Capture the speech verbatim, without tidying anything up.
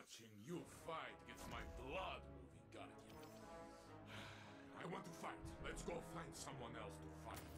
Watching you fight gets my blood moving, Guardian. I want to fight. Let's go find someone else to fight.